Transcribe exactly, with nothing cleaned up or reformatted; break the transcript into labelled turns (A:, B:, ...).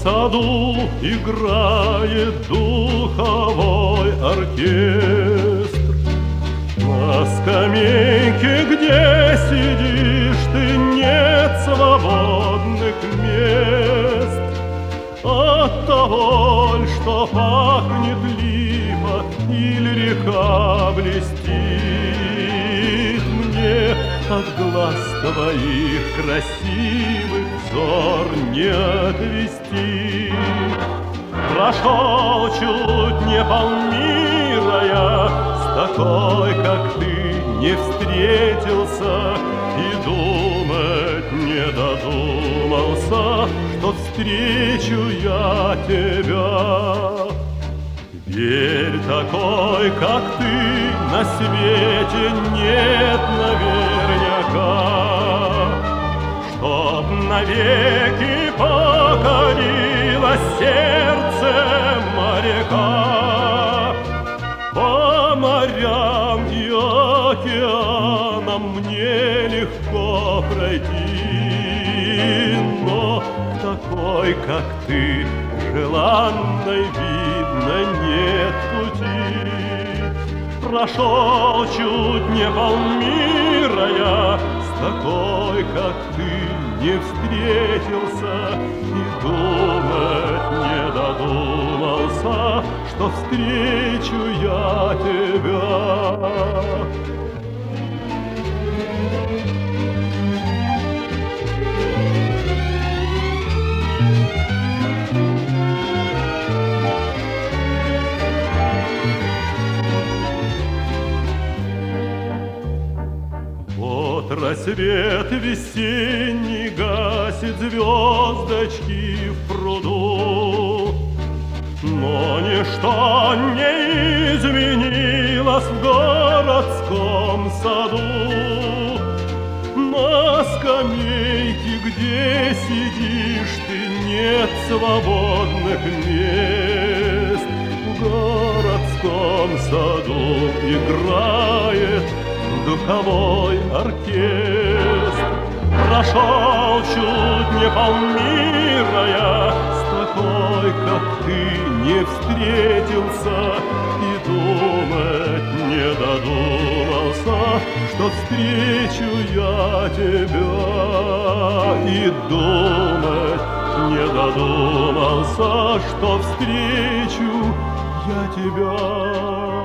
A: саду играет духовой оркестр. На скамейке, где сидишь ты, нет свободных мест. Оттого, что пахнет липа или река блестит, мне от глаз твоих красивых взор не отвести. Прошел чуть не полмира я, с такой, как ты, не встретился, и думать не додумался, что встречу я тебя. Верь, такой, как ты, на свете нет наверняка, чтоб навеки покорило сердце моряка. По морям и океанам мне легко пройти, но такой, как ты, желанной, видно, нет пути. Прошел чуть не полмира я, с такой, как ты, не встретился, и думать не додумался, что встречу я тебя. Рассвет весенний гасит звездочки в пруду, но ничто не изменилось в городском саду. На скамейке, где сидишь ты, нет свободных мест. В городском саду играет духовой оркестр. Прошел чуть не полмира я, с такой, как ты, не встретился, и думать не додумался, что встречу я тебя. И думать не додумался, что встречу я тебя.